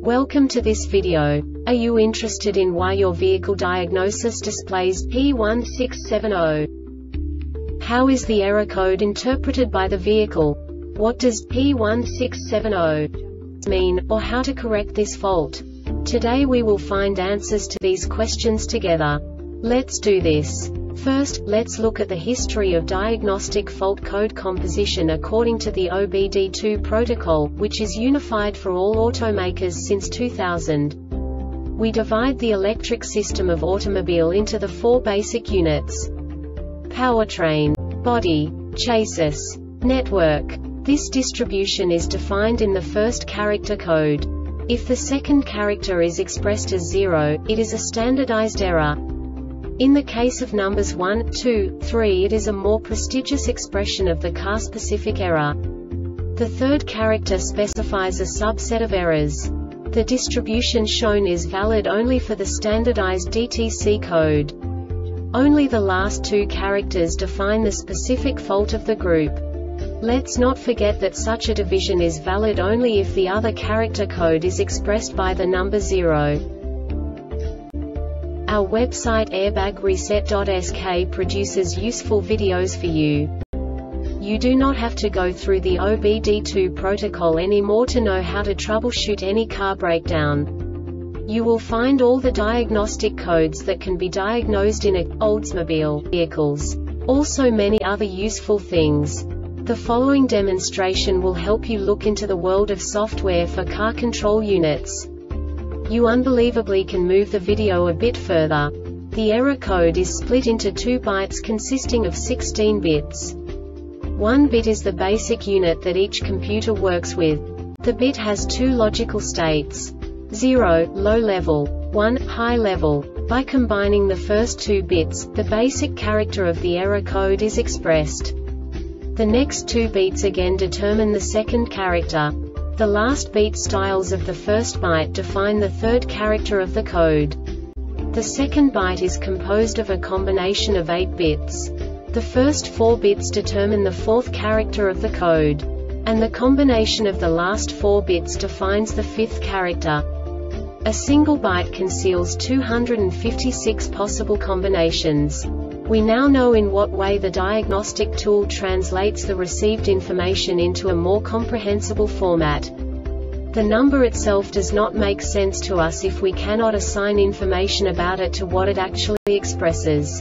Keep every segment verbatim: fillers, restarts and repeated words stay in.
Welcome to this video. Are you interested in why your vehicle diagnosis displays P one six seven zero? How is the error code interpreted by the vehicle? What does P one six seven zero mean, or how to correct this fault? Today we will find answers to these questions together. Let's do this. First, let's look at the history of diagnostic fault code composition according to the O B D two protocol, which is unified for all automakers since two thousand. We divide the electric system of automobile into the four basic units: powertrain, body, chassis, network. This distribution is defined in the first character code. If the second character is expressed as zero, it is a standardized error. In the case of numbers one, two, three, it is a more prestigious expression of the car-specific error. The third character specifies a subset of errors. The distribution shown is valid only for the standardized D T C code. Only the last two characters define the specific fault of the group. Let's not forget that such a division is valid only if the other character code is expressed by the number zero. Our website airbag reset dot S K produces useful videos for you. You do not have to go through the O B D two protocol anymore to know how to troubleshoot any car breakdown. You will find all the diagnostic codes that can be diagnosed in a Oldsmobile vehicles. Also many other useful things. The following demonstration will help you look into the world of software for car control units. You unbelievably can move the video a bit further. The error code is split into two bytes consisting of sixteen bits. One bit is the basic unit that each computer works with. The bit has two logical states: zero, low level, one, high level. By combining the first two bits, the basic character of the error code is expressed. The next two beats again determine the second character. The last beat styles of the first byte define the third character of the code. The second byte is composed of a combination of eight bits. The first four bits determine the fourth character of the code. And the combination of the last four bits defines the fifth character. A single byte conceals two hundred fifty-six possible combinations. We now know in what way the diagnostic tool translates the received information into a more comprehensible format. The number itself does not make sense to us if we cannot assign information about it to what it actually expresses.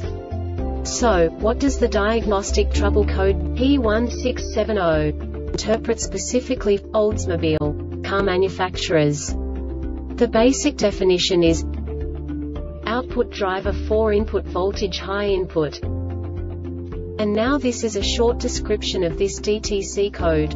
So, what does the diagnostic trouble code P one six seven zero interpret specifically for Oldsmobile car manufacturers? The basic definition is output driver four input voltage high input. And now this is a short description of this D T C code.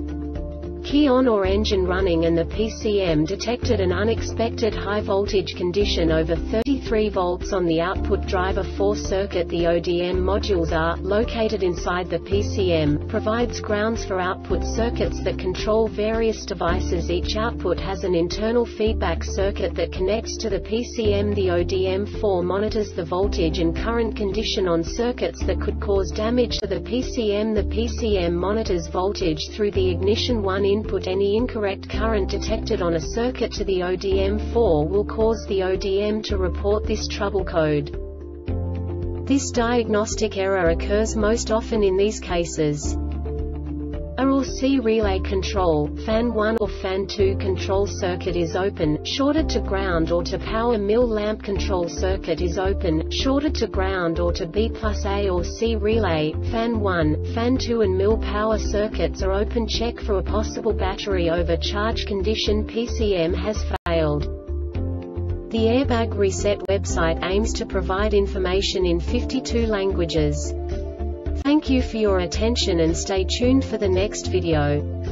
Key on or engine running, and the P C M detected an unexpected high voltage condition over thirty-three volts on the output driver four circuit. The O D M modules are located inside the P C M, provides grounds for output circuits that control various devices. Each output has an internal feedback circuit that connects to the P C M. The O D M four monitors the voltage and current condition on circuits that could cause damage to the P C M. The P C M monitors voltage through the ignition one input. Any incorrect current detected on a circuit to the O D M four will cause the O D M to report this trouble code. This diagnostic error occurs most often in these cases: A or C relay control, fan one or fan two control circuit is open, shorted to ground or to power mill lamp control circuit is open, shorted to ground or to B plus A or C relay, fan one, fan two and mill power circuits are open. Check for a possible battery overcharge condition. P C M has failed. The Airbag Reset website aims to provide information in fifty-two languages. Thank you for your attention and stay tuned for the next video.